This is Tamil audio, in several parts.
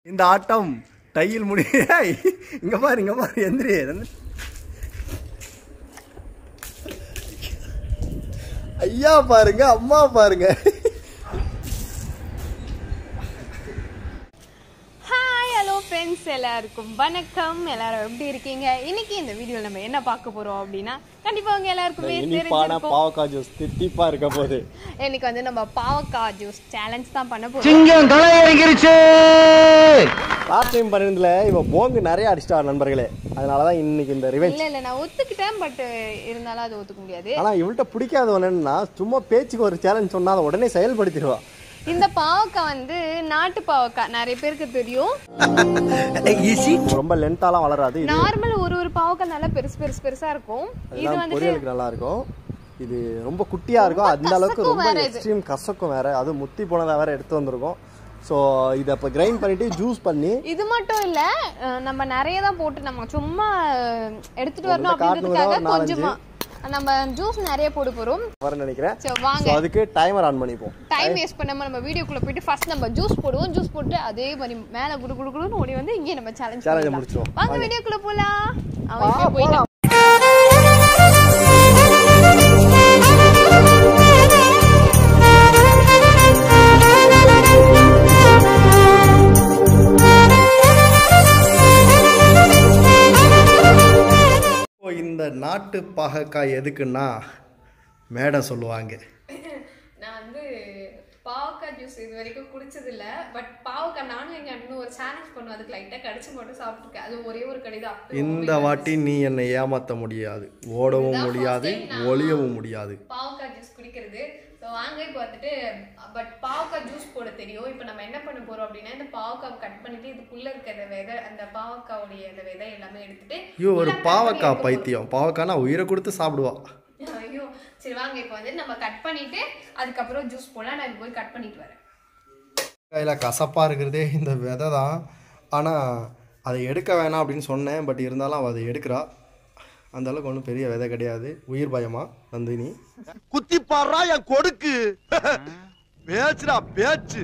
இந்த ஆட்டம் டையில் இங்க பாரு எந்திரி ஐயா பாருங்க அம்மா பாருங்க. ஃப்ரெண்ட்ஸ் எல்லாருக்கும் வணக்கம். எல்லாரும் எப்படி இருக்கீங்க? இன்னைக்கு இந்த வீடியோல நம்ம என்ன பார்க்க போறோம் அப்படின்னா கண்டிப்பா உங்க எல்லாருக்குமே தெரிஞ்சிருக்கும் பாவக்காய் ஜூஸ் தித்திப்பா இருக்க போகுது. இன்னைக்கு வந்து நம்ம பாவக்காய் ஜூஸ் சேலஞ்ச் தான் பண்ண போறோம். சிங்கம் களை இறங்கிருச்சு. லாஸ்ட் டைம் பண்ணதுல இவ போங்கு நிறைய அடிச்சிட்டா நண்பர்களே. அதனால தான் இன்னைக்கு இந்த ரிவெஞ்ச். இல்ல நான் ஒத்துக்கிட்டேன், பட் இருந்தாலும் அது ஒத்துக்க முடியாது. ஆனா இவள்ட்ட பிடிக்காத என்னன்னா சும்மா பேச்சுக்கு ஒரு சேலஞ்ச் சொன்னா அதை உடனே செயல்படுத்திடுவா. இந்த பாவக்காய் வந்து நாட்டு பாவக்காய், நிறைய பேருக்கு தெரியும். ரொம்ப லென்த்தாலாம் வளராது. நார்மல் ஒரு பாவக்காய் நல்லா பெருசா இருக்கும். இது வந்து பொரியலுக்கு நல்லா இருக்கும். இது ரொம்ப குட்டியா இருக்கும். அந்த அளவுக்கு ரொம்ப எக்ஸ்ட்ரீம் கசக்கும் வேற. அது முத்தி போனதா வேற எடுத்து வந்திருக்கோம். ஸோ இதை இப்போ கிரைண்ட் பண்ணிட்டு ஜூஸ் பண்ணி, இது மட்டும் இல்ல நம்ம நிறைய தான் போட்டு நம்ம சும்மா எடுத்துட்டு வரணும் அப்படின்றதுக்காக கொஞ்சமா நம்ம ஜூஸ் நிறைய போட போறோம் வரேன்னு நினைக்கிறேன். சோ வாங்க அதுக்கு டைமர் ஆன் பண்ணிப்போம். டைம் வேஸ்ட் பண்ணாம நம்ம வீடியோக்குள்ள போயிட்டு ஃபர்ஸ்ட் நம்ம ஜூஸ் போடுவோம். ஜூஸ் போட்டு அதே மாதிரி மேல குடுகுடுன்னு ஓடி வந்து இங்கே நம்ம சேலஞ்ச் முடிச்சிடுவோம். வாங்க வீடியோக்குள்ள போலாம். அவன் போயிடலாம். இந்த நாட்டு பாகக்காய் எதுக்குன்னா மேடம் சொல்லுவாங்க. நான் வந்து பாவக்காய் ஜூஸ் இது வரைக்கும் குடிச்சது இல்ல, பட் பாவக்காய் நானும் எங்க அண்ணனும் ஒரு சேலஞ்ச் பண்ணோம். அதுக்கு லைட்டா கடிச்சு மட்டும் சாப்பிட்டுருக்கேன். அது ஒரே ஒரு கடி தான். இந்த வாட்டி நீ என்னை ஏமாத்த முடியாது, ஓடவும் முடியாது, ஒளியவும் முடியாது. பாவக்காய் ஜூஸ் குடிக்கிறது. ஸோ வாங்க இப்போ வந்துட்டு பட் பாவக்காய் ஜூஸ் போட தெரியும். இப்போ நம்ம என்ன பண்ண போறோம் அப்படின்னா இந்த பாவக்காய் கட் பண்ணிட்டு இதுக்குள்ள இருக்கிற விதை, அந்த பாவக்காவுடைய அந்த விதை எல்லாமே எடுத்துட்டு. ஐயோ ஒரு பாவக்காய் பைத்தியம். பாவக்காய் நான் உயிரை கொடுத்து சாப்பிடுவா. ஐயோ சரி வாங்க இப்போ வந்து நம்ம கட் பண்ணிட்டு அதுக்கப்புறம் ஜூஸ் போடலாம். நான் போய் கட் பண்ணிட்டு வரேன். கையில் கசப்பாக இருக்கிறதே இந்த விதை தான். ஆனால் அதை எடுக்க வேணாம் அப்படின்னு சொன்னேன். பட் இருந்தாலும் அவள் அதை எடுக்கிறா. அந்த அளவுக்கு ஒன்றும் பெரிய விதை கிடையாது. உயிர் பயமா நந்தினி? குத்தி பாடுறா என் கொடுக்கு. பேச்சுடா பேச்சு.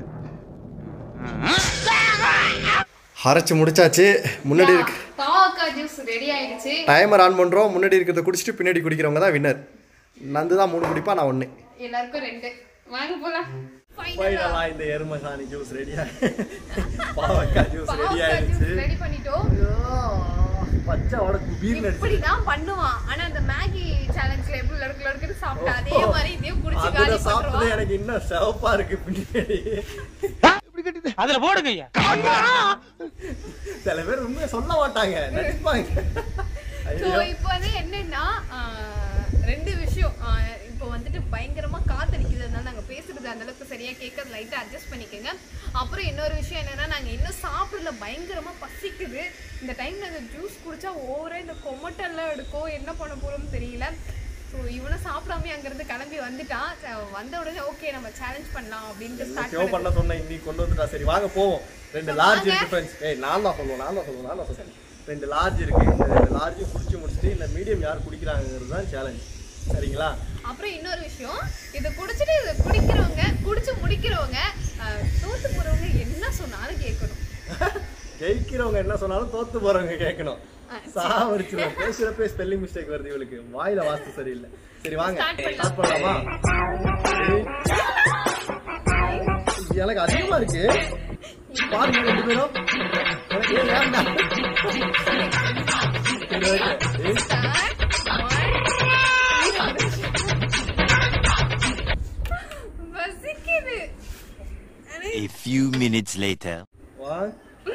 அரைச்சு முடிச்சாச்சு. முன்னாடி இருக்கு பாவக்காய் ஜூஸ் ரெடி ஆயிடுச்சு. டைமர் ஆன் பண்ணுறோம். முன்னாடி இருக்கிறத குடிச்சிட்டு பின்னாடி குடிக்கிறவங்க தான் வின்னர். நந்து தான் 3 குடிப்பா, நான் 1. எல்லாருக்கும் 2. வாங்க போலாம். ஃபைனலா இந்த எருமசாணி ஜூஸ் ரெடியா, பாவக்காய் ஜூஸ் ரெடி ஆயிடுச்சு. ரெடி பண்ணிட்டோம். பச்சை வடக்கு பீர் இப்படி தான் பண்ணுவான். ஆனா அந்த மேகி சேலஞ்ச்ல எப்படி லடுக்கு சாப்பிட்டா அதே மாதிரி இதையும் குடிச்சு காலி பண்றோம். சாப்பிட்டது எனக்கு இன்னும் சிவப்பா இருக்கு பின்னாடி. இப்படி கட்டிட்டு அதுல போடுங்க ஐயா. சில பேர் உண்மையை சொல்ல மாட்டாங்க, நடிப்பாங்க. சோ இப்போ வந்து என்னன்னா 2 விஷயம். இப்போ வந்துட்டு பயங்கரமா காத்தடிக்கிறதுனால நாங்க பேசுறது அந்த அளவுக்கு சரியா கேட்கறது, லைட்டா அட்ஜஸ்ட் பண்ணிக்கோங்க. அப்புறம் இன்னொரு விஷயம் என்னன்னா நாங்க இன்னும் சாப்பிடல, பயங்கரமா பசிக்குது. இந்த டைம்ல அந்த ஜூஸ் குடிச்சா ஓவரா இந்த கொமட்டெல்லாம் எடுக்கும். என்ன பண்ண போறோம்னு தெரியல. ஸோ இவனும் சாப்பிடாம அங்கிருந்து கிளம்பி வந்துட்டான். வந்த உடனே ஓகே நம்ம சேலஞ்ச் பண்ணலாம் அப்படின்ட்டு ஸ்டார்ட் பண்ண சொன்னேன். இன்னைக்கு கொண்டு வந்துட்டா. சரி வாங்க போவோம். 2 லார்ஜ் இருக்கு ஃப்ரெண்ட்ஸ். நான் தான் சொல்லுவேன். 2 லார்ஜ் இருக்கு. இந்த 2 லார்ஜையும் குடிச்சு முடிச்சுட்டு இந்த மீடியம் யார் குடிக்கிறாங்கிறது தான் சேலஞ்ச். சரிங்களா? அப்புறம் இன்னொரு விஷயம், இதை குடிச்சிட்டு இதை குடிச்சு முடிக்கிறவங்க தோத்து போறவங்க என்ன சொன்னாலும் கேட்கணும். ஜெயிக்கிறவங்க என்ன சொன்னாலும் தோத்து போறவங்க கேட்கணும். சாவரிச்சுருவேன். பேசுறப்பே ஸ்பெல்லிங் மிஸ்டேக் வருது இவளுக்கு. வாயில வாஸ்து சரியில்லை. சரி வாங்க ஸ்டார்ட் பண்ணலாமா? எனக்கு அதிகமா இருக்கு பாருங்க 2 பேரும். A few minutes later. 1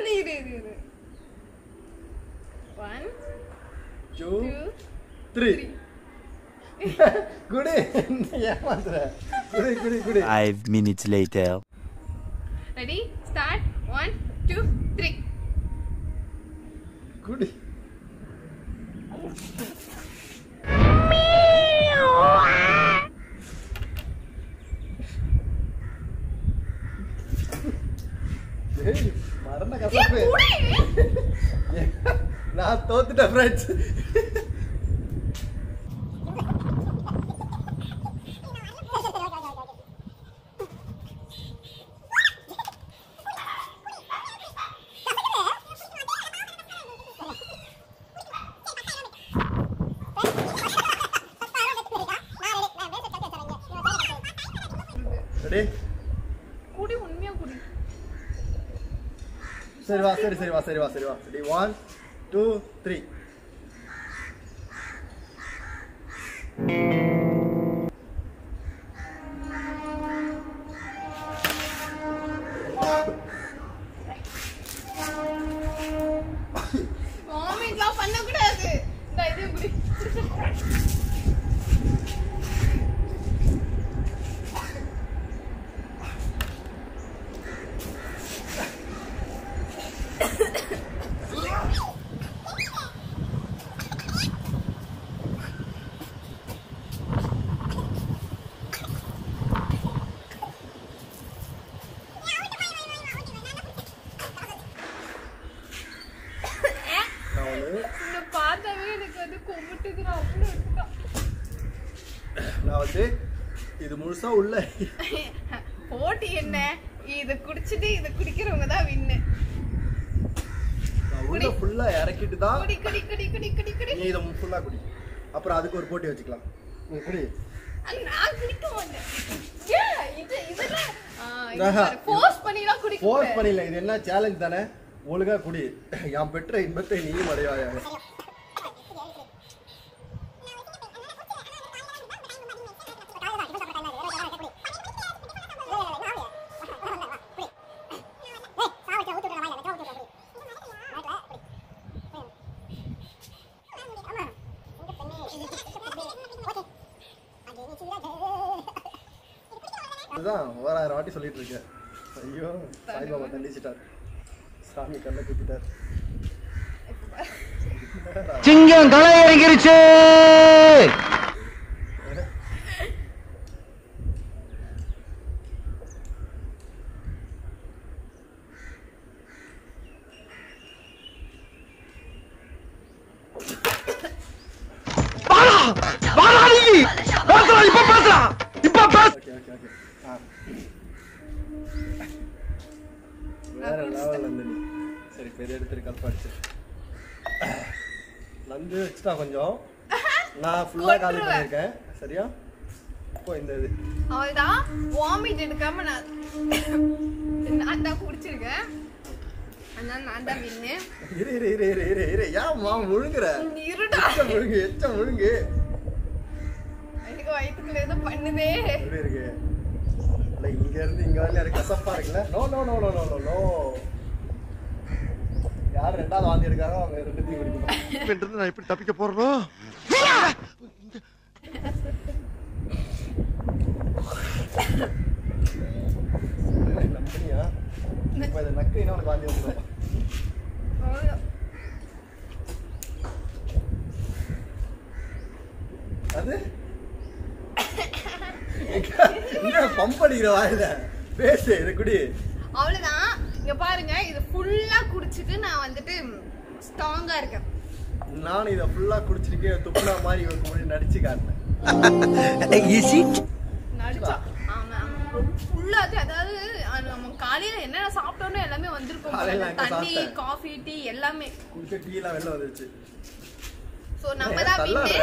2 3 குடி. ஏமாத்துற. குடி. 5 minutes later. Ready start. 1 2 3 குடி. மரண கசப்பு. நான் தோத்துட்டேன் ஃப்ரெண்ட்ஸ். ரெடி குடி உண்மையா குடி. சரி வா ரெடி 1 2 3 வாமிட்லாம் பண்ண கூடாது. இந்த இது குடி. இந்த பார்த்தாவே எனக்கு வந்து கொமுட்டுதுடா அவ்வளோ இருக்குடா. நான் வந்து இது முழுசா உள்ள போட்டி என்ன? இத குடிச்சிட்டு இத குடிக்கிறவங்க தான் வின்னு. நான் உள்ள ஃபுல்லா இறக்கிட்டு தான் குடி குடி குடி குடி குடி குடி. நீ இத ஃபுல்லா குடி. அப்புறம் அதுக்கு ஒரு போட்டி வச்சுக்கலாம். நீ குடி. நான் குடிக்க மாட்டேன். இதெல்லாம் ஃபோர்ஸ் பண்ணிலாம் குடிக்க ஃபோர்ஸ் கூடாது. பண்ணல. இது என்ன சேலஞ்ச் தானே? ஒழுங்கா குடி. யாம் பெற்ற இன்பத்தை நீயும் அடைவாயா. அதுதான் ஓராயிரம் வாட்டி சொல்லிட்டு இருக்கேன். ஐயோ சாய்பாபா தண்டிச்சிட்டார். சாமி கண்ணை குத்திட்டார். சிங்கம் களை இறங்கிருச்சு. வேற லெவல் நந்தினி. சரி பெரிய எடுத்துட்டு கல்பாடிச்சு. நந்து வச்சுட்டா கொஞ்சம். நான் ஃபுல்லா காலி பண்ணிருக்கேன். சரியா? இப்போ இந்த இது அவள்தான் வாமிட் எடுக்காம நான் தான் குடிச்சிருக்கேன். அதனால நான் தான் வின்னு. இரு ஏம்மா முழுங்குற? இருடா. எச்ச முழுங்கு. ஐயோ வயித்துக்குள்ள ஏதோ பண்ணுதே. எப்படி இருக்கு? இல்ல இங்க இருந்து இங்க வரல எனக்கு கசப்பா இருக்குல்ல? No no no no no no. யார் ரெண்டாவது வாந்தி எடுக்காரோ அவங்க ரெண்டுத்தையும் குடிக்கணும். இருந்து நான் எப்படி தப்பிக்க போறனோ? நம்பினியா? இப்ப இதை நக்கினா உனக்கு வாந்தி வந்துடும். அது என்ன பம்ப் அடிக்கிற வாயில பேசு. இது குடி. அவ்வளவுதான். இங்க பாருங்க இது ஃபுல்லா குடிச்சிட்டு நான் வந்துட்டு ஸ்ட்ராங்கா இருக்கேன். நானும் இதை ஃபுல்லா குடிச்சிருக்கேன். துப்புனா மாதிரி ஒரு முறை நடிச்சு காட்டினேன். நடிச்சா ஆமா ஃபுல்லா அதாவது நம்ம காலையில என்ன சாப்பிட்டோம்னு எல்லாமே வந்திருக்கும். தண்ணி காஃபி டீ எல்லாமே குடிச்ச டீ எல்லாம் வெளில வந்துருச்சு. சோ நம்ம தான் வின்னு.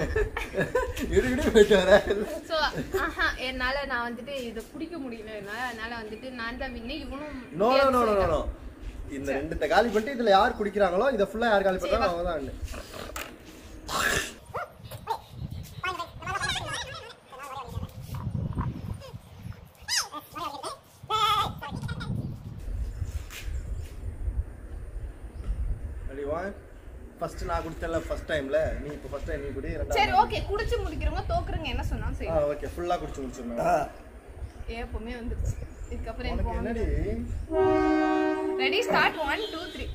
சோ என்னால நான் வந்துட்டு இத குடிக்க முடியல. அதனால வந்துட்டு நான் தான் வின்னு. இவனும் நோ நோ நோ நோ. இந்த ரெண்டு காலி பண்ணிட்டு இதுல யார் குடிக்கிறாங்களோ இத ஃபுல்லா யார் காலி பண்றாங்களோ அவங்க தான். ஃபர்ஸ்ட் நான் குடிச்சல ஃபர்ஸ்ட் டைம்ல நீ இப்ப ஃபர்ஸ்ட் டைம் நீ குடி. சரி ஓகே குடிச்சு முடிக்கிறவங்க தோக்குறவங்க என்ன சொன்னாலும் சரி. ஓகே ஃபுல்லா குடிச்சு முடிச்சோம். எப்பவுமே வந்துருச்சு. இதுக்கு அப்புறம் எனக்கு என்னடி ரெடி ஸ்டார்ட் 1 2 3.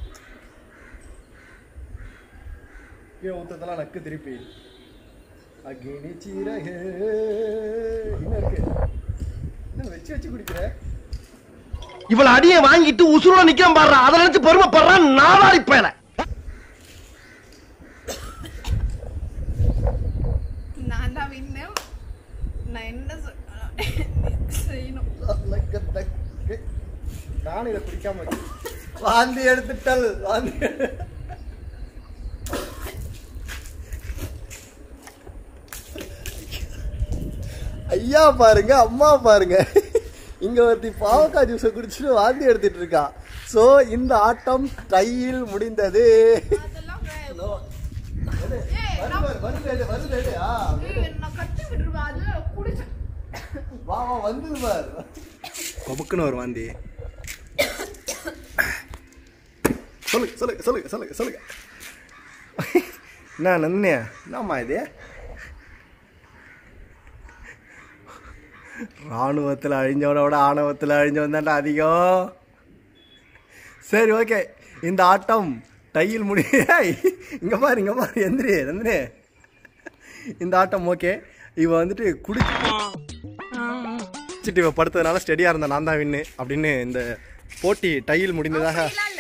ஏ ஊத்ததெல்லாம் நக்கு திருப்பி அகினி சீரகே என்ன இருக்கு? என்ன வெச்சு குடிக்கிற? இவள அடியை வாங்கிட்டு உசுரோட நிக்காம பாடுறா. அதை நினைச்சு பெருமைப்படுறான் நாளாரி பேன. நான் தான் வின்னு. நான் என்ன செய்யணும்? நானும் இதை குடிக்காம வாந்தி எடுத்துட்டல். வாந்தி ஐயா பாருங்க, அம்மா பாருங்க. இங்க ஒருத்தி பாவக்காய் ஜூஸை குடிச்சிட்டு வாந்தி எடுத்துட்டு இருக்கா. ஸோ இந்த ஆட்டம் டையில் முடிந்தது. கொபுக்குன்னு ஒரு வாந்தி. சொல்லுங்க சொல்லுங்க சொல்லுங்க சொல்லுங்க சொல்லுங்க. என்ன நந்தினியா, என்னம்மா இது? ராணுவத்தில் அழிஞ்சவனை விட ஆணவத்தில் அழிஞ்சவன் தான்டா அதிகம். சரி ஓகே, இந்த ஆட்டம் டையில் இங்கே பாரு எந்திரி நந்தினி. இந்த ஆட்டம் ஓகே. இவ வந்துட்டு குடிச்சிட்டு இவ படுத்ததுனால ஸ்டெடியாக இருந்த நான் தான் வின்னு அப்படின்னு இந்த போட்டி டையில் முடிந்ததாக.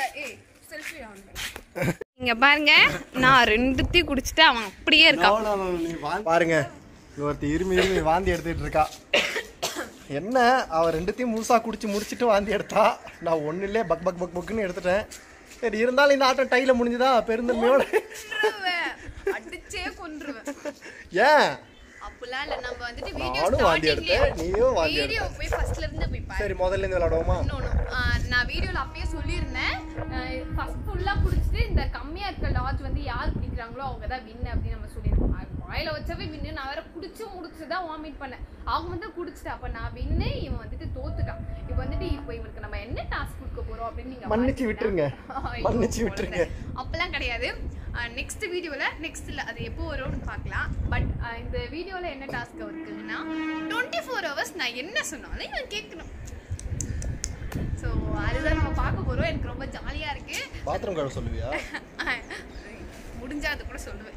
இங்க பாருங்க, நான் ரெண்டுத்தையும் குடிச்சிட்டு அவன் அப்படியே இருக்கான். பாருங்க, ஒருத்தி இருமி வாந்தி எடுத்துட்டு இருக்கா. என்ன, அவன் ரெண்டுத்தையும் முழுசா குடிச்சு முடிச்சுட்டு வாந்தி எடுத்தா. நான் ஒன்னுலே பக் பக் பக் பக்குன்னு எடுத்துட்டேன். சரி, இருந்தாலும் இந்த ஆட்டம் டைல முடிஞ்சுதா பெருந்தன்மையோட அடிச்சே கொன்றுவேன். ஏன் அப்பலாம் இல்ல, நம்ம வந்துட்டு நானும் வாந்தி எடுத்தேன், நீயும் வாந்தி எடுத்த. வீடியோ போய் ஃபர்ஸ்ட்ல இருந்து போய் பாரு. சரி, முதல்ல இருந்து விளையாடுவோமா? நான் வீடியோல அப்பயே சொல்லியிருந்தேன், ஃபர்ஸ்ட் ஃபுல்லா குடிச்சிட்டு இந்த கம்மியா இருக்க லாட்ஜ் வந்து யார் குடிக்கிறாங்களோ அவங்க தான் வின் அப்படின்னு நம்ம சொல்லியிருக்கோம். வாயில வச்சவே வின்னு. நான் வேற குடிச்சு முடிச்சுதான் வாமிட் பண்ணேன். அவங்க வந்து குடிச்சிட்டா, அப்ப நான் வின்னு, இவன் வந்துட்டு தோத்துட்டான். இப்போ வந்துட்டு இவனுக்கு நம்ம என்ன டாஸ்க் கொடுக்க போறோம் அப்படின்னு நீங்க மன்னிச்சு விட்டுருங்க, மன்னிச்சு விட்டுருங்க. அப்பெல்லாம் கிடையாது. நெக்ஸ்ட் வீடியோல, நெக்ஸ்ட் இல்ல, அது எப்போ வரும்னு பார்க்கலாம். பட் இந்த வீடியோல என்ன டாஸ்க் இருக்குன்னா 24 hours நான் என்ன சொன்னாலும் இவன் கேட்கணும். ஸோ அதுதான் நம்ம பார்க்க போறோம். எனக்கு ரொம்ப ஜாலியா இருக்கு. பாத்ரூம் கழுவ சொல்லுவியா? முடிஞ்சா அது கூட சொல்லுவேன்.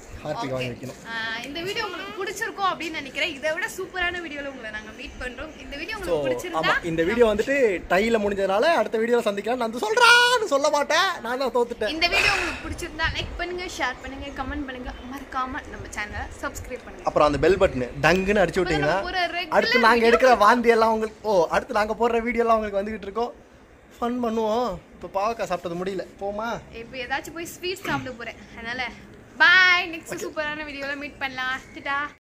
இந்த வீடியோ உங்களுக்கு பிடிச்சிருக்கும் அப்படின்னு நினைக்கிறேன். இதை விட சூப்பரான வீடியோல உங்களை நாங்க மீட் பண்றோம். இந்த வீடியோ உங்களுக்கு பிடிச்சிருந்தா, இந்த வீடியோ வந்துட்டு டைல முடிஞ்சதுனால அடுத்த வீடியோல சந்திக்கலாம். நான் சொல்றேன்னு சொல்ல மாட்டேன், நான் தான் தோத்துட்டேன். இந்த வீடியோ உங்களுக்கு பிடிச்சிருந்தா லைக் பண்ணுங்க, ஷேர் பண்ணுங்க, கமெண்ட் பண்ணுங்க, மறக்காம நம்ம சேனலை சப்ஸ்கிரைப் பண்ணுங்க. அப்புறம் அந்த பெல் பட்டன் டங்குன்னு அடிச்சு விட்டீங்கன்னா அடுத்து நாங்க எடுக்கிற வாந்தி எல்லாம் உங்களுக்கு அடுத்து நாங்க போடுற வீடியோ எல்லாம் உங்களுக்கு வந்துகிட்டு இருக்கோம். ஃபன் பண்ணுவோம். இப்போ பாவக்காய் சாப்பிட்டது முடியல, போமா? இப்போ ஏதாச்சும் போய் ஸ்வீட் சாப்பிட போறேன். அதனால பாய். நெக்ஸ்ட் சூப்பரான வீடியோல மீட் பண்ணலாம். டாடா.